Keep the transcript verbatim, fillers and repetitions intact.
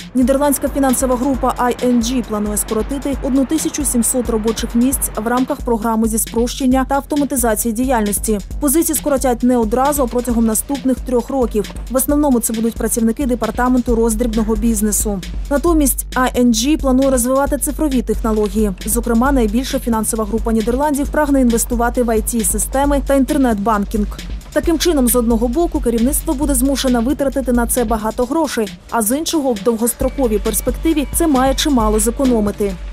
Нідерландська фінансова група ай ен джі планує скоротити тисячу сімсот робочих місць в рамках програми зі спрощення та автоматизації діяльності. Позиції скоротять не одразу, а протягом наступних трьох років. В основному це будуть працівники департаменту роздрібного бізнесу. Натомість ай ен джі планує розвивати цифрові технології. Зокрема, найбільша фінансова група Нідерландів прагне інвестувати в ай ті-системи та інтернет-банкінг. Таким чином, з одного боку, керівництво буде змушено витратити на це багато грошей, а з іншого, в довгостроковій перспективі це має чимало зекономити.